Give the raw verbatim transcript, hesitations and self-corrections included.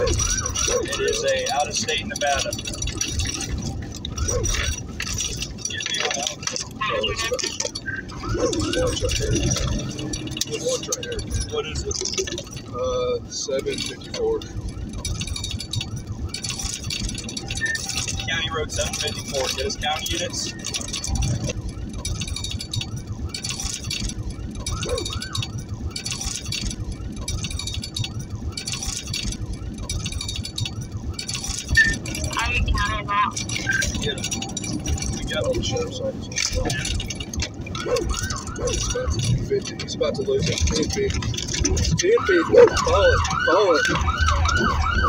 It is a out-of-state Nevada. Get me on that one. Watch right here. What is it? Uh, seven fifty-four. County Road seven fifty-four. Get us county units. I'm in county now. Get them. We got Oh, the sheriff's office. He's about to fifty. He's about to lose it. ten feet. ten feet. Fall it. Fall it.